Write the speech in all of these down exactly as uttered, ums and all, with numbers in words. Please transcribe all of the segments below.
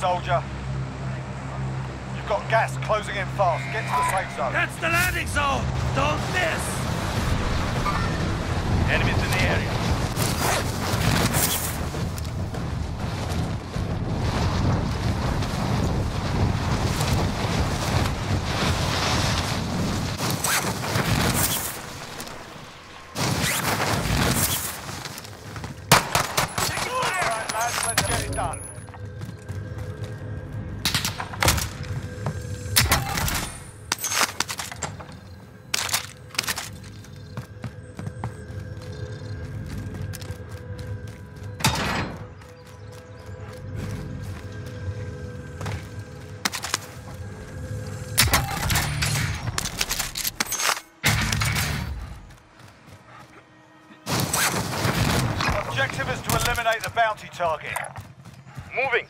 soldier. You've got gas closing in fast. Get to the safe zone. That's the landing zone! Don't miss! Enemies in the area. Alright, lads, let's get it done. Objective is to eliminate the bounty target. Moving.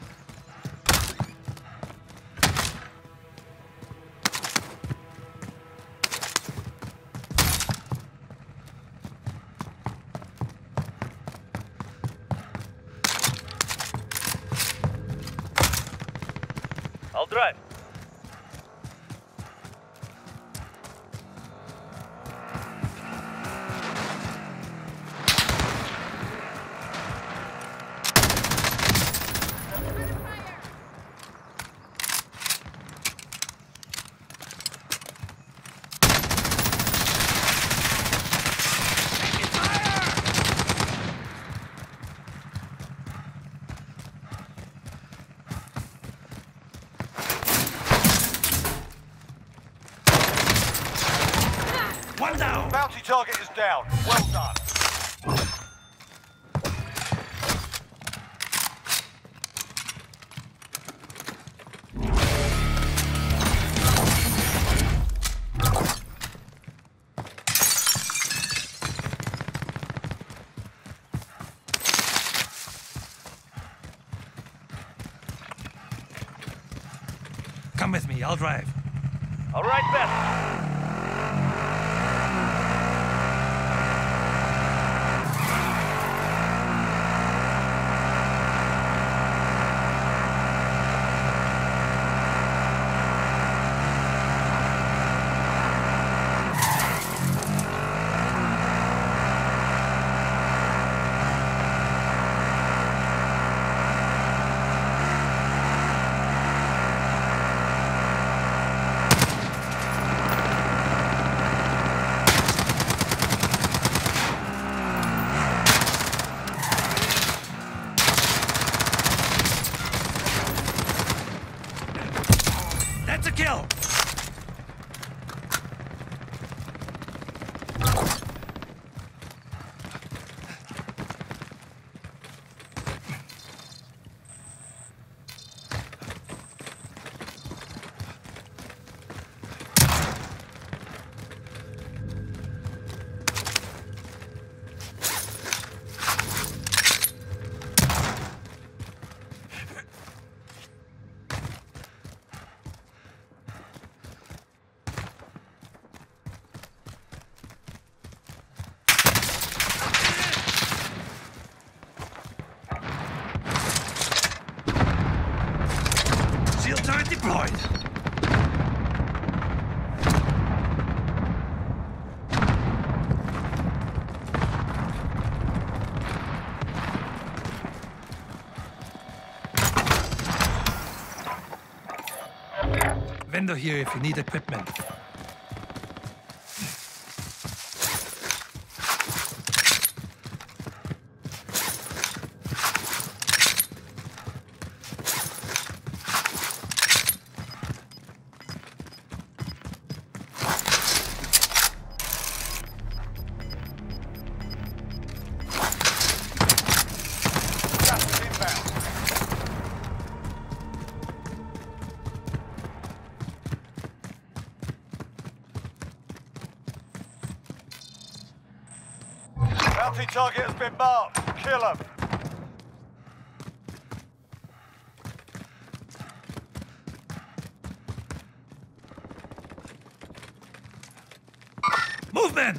I'll drive. One down! Bounty target is down. Well done. Come with me, I'll drive. All right, Beth. That's a kill! Shield turret deployed! Vendor here if you need equipment. Gas is inbound. Bounty target has been marked. Kill him. Movement!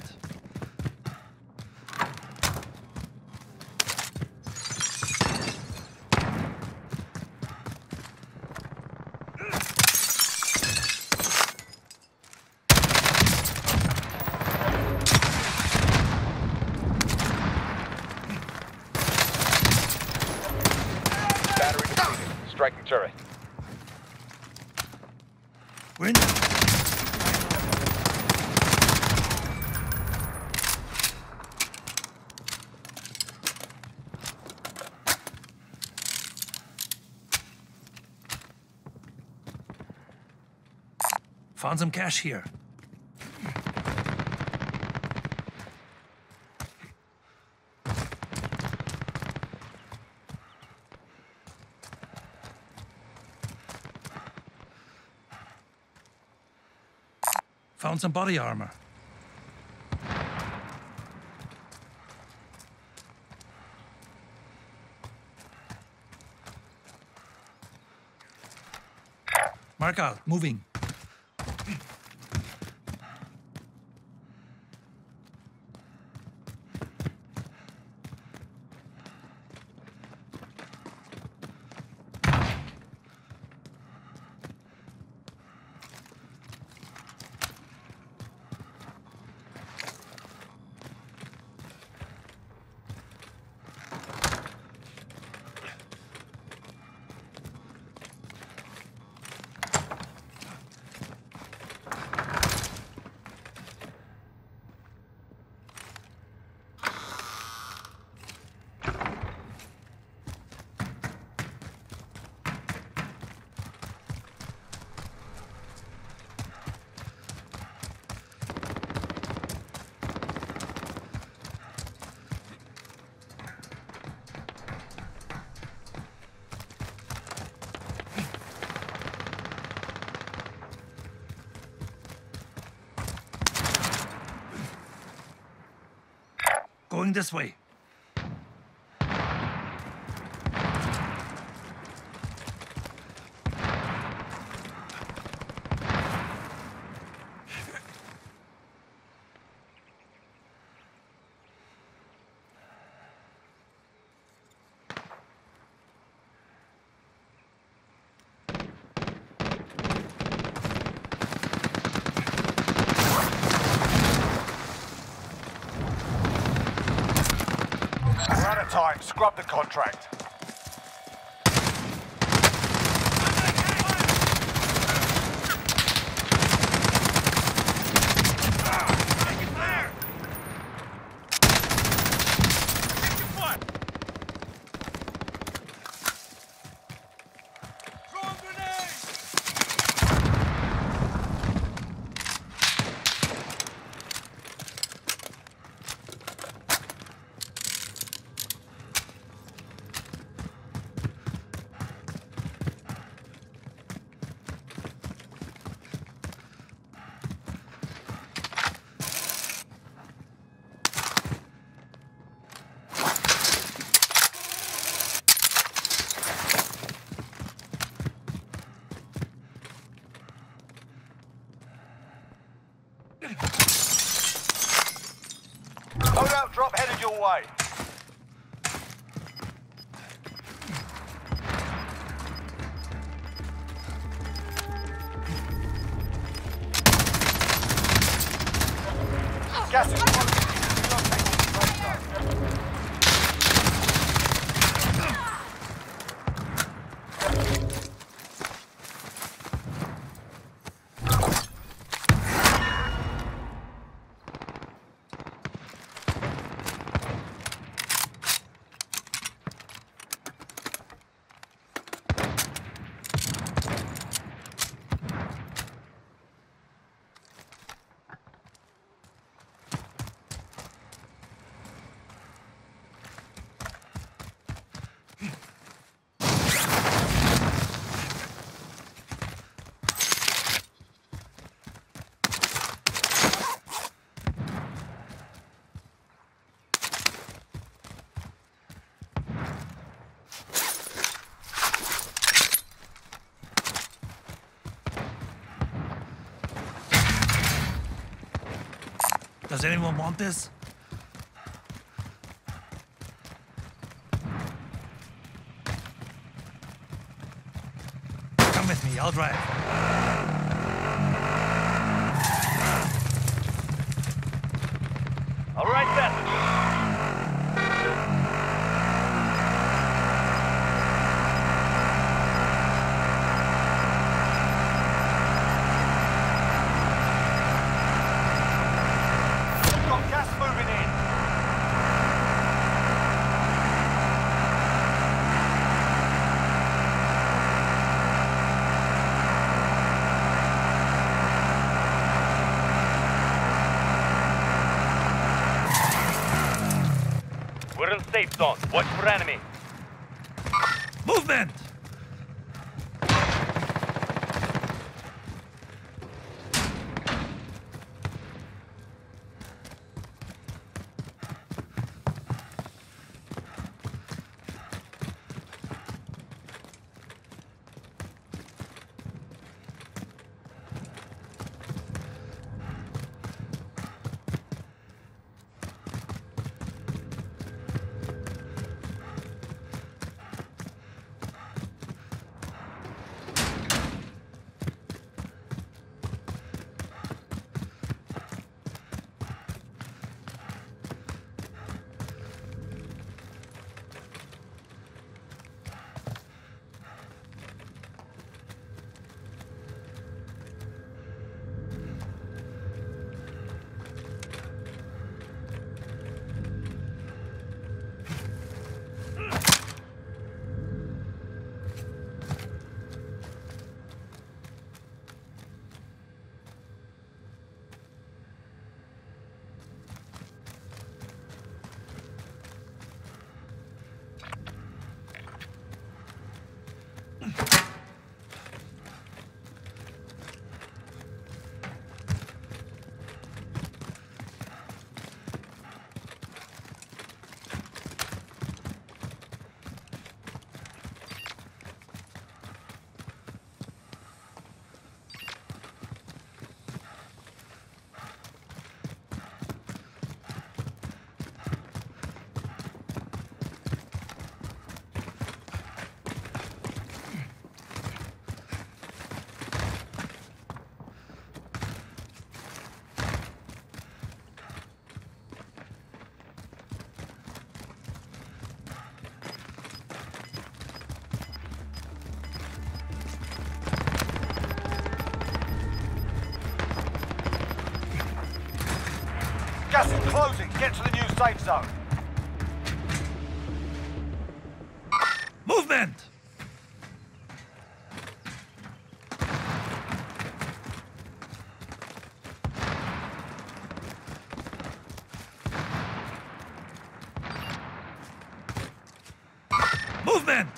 Wind. Found some cash here. Found some body armor. Mark out, moving. Going this way. We're out of time. Scrub the contract. Loadout drop headed your way. Gas is close. Does anyone want this? Come with me, I'll drive. All right, passengers. safe zone. Watch for enemy. Movement! Gas is closing. Get to the new safe zone. Movement! Movement!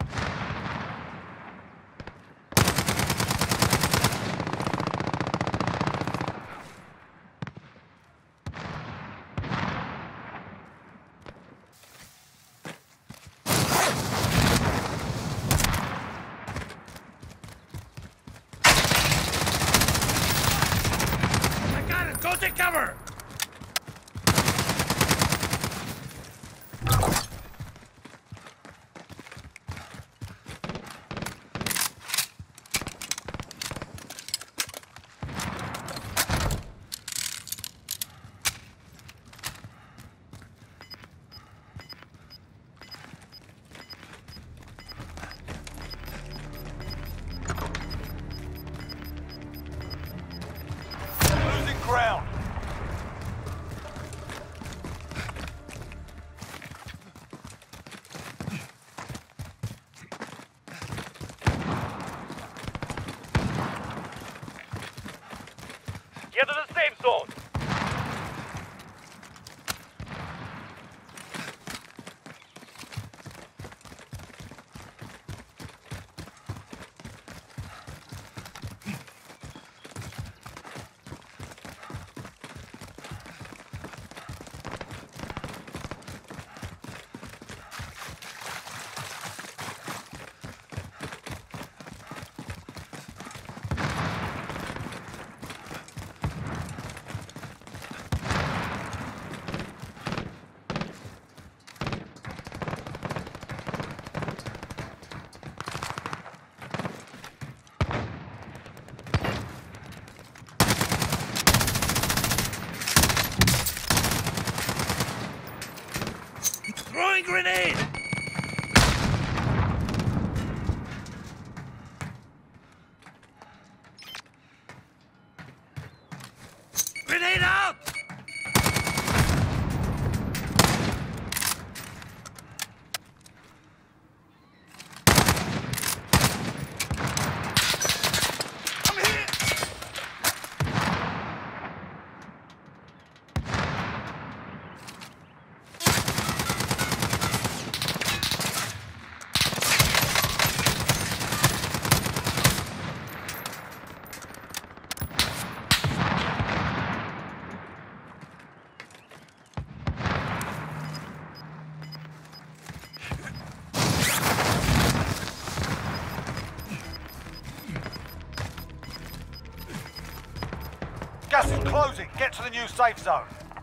I got it! Go take cover! Losing ground. Get to the safe zone. Throwing grenade! Grenade out! I'm here! Gas is closing. Get to the new safe zone.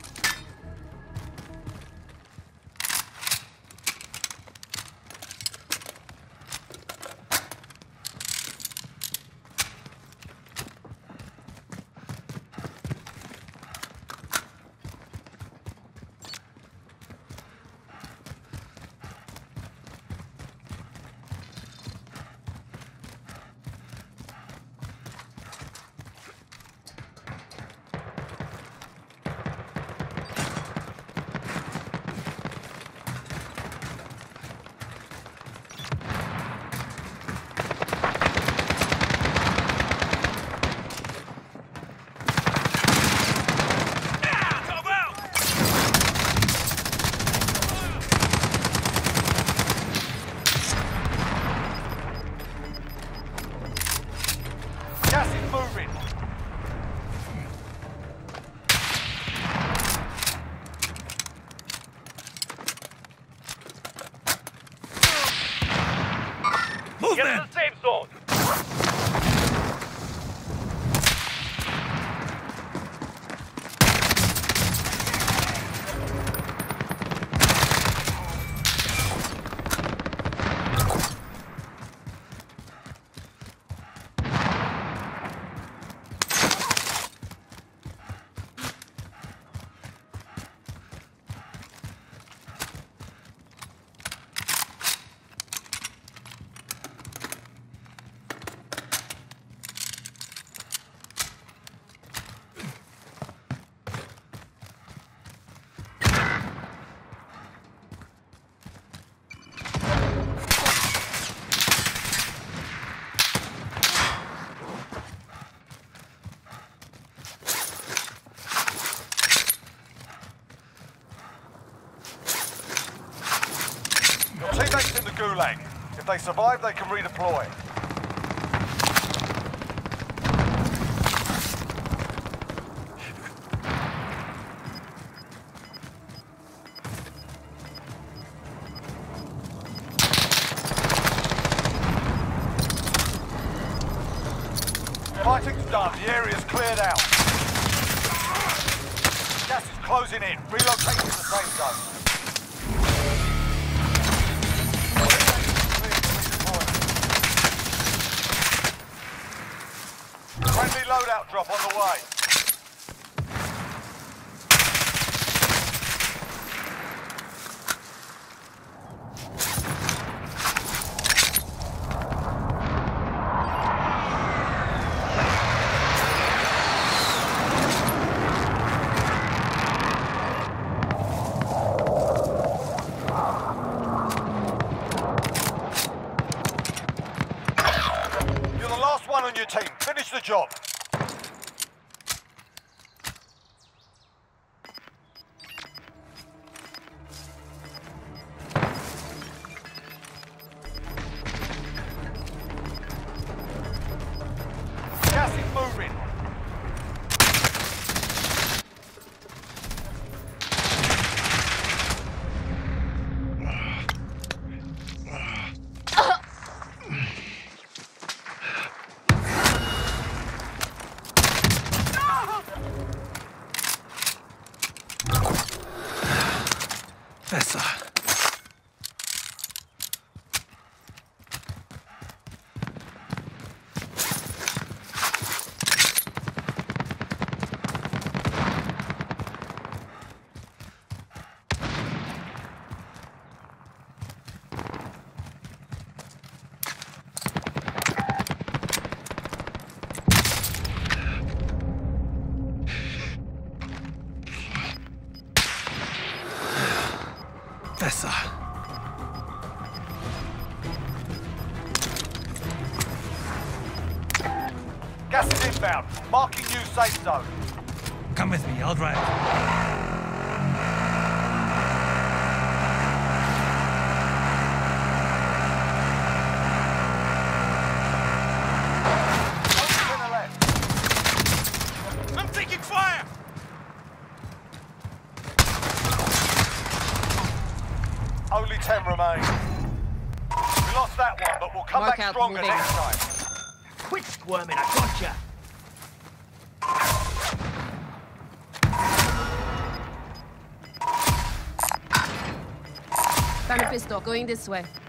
Gas is moving. Move, Get man! to the safe zone. Teammates in the gulag. If they survive, they can redeploy. Fighting's done. The area's cleared out. Gas is closing in. Relocate to the safe zone. Friendly loadout drop on the way. You're the last one on your team. Finish the job. Gas is moving. Besser. Besser. Gas is inbound. Marking new safe zone. Come with me, I'll drive. To the left. I'm taking fire! Only ten remain. We lost that one, but we'll come Mark back out stronger moving. next time. Quit squirming, I gotcha! Found a pistol. Going this way.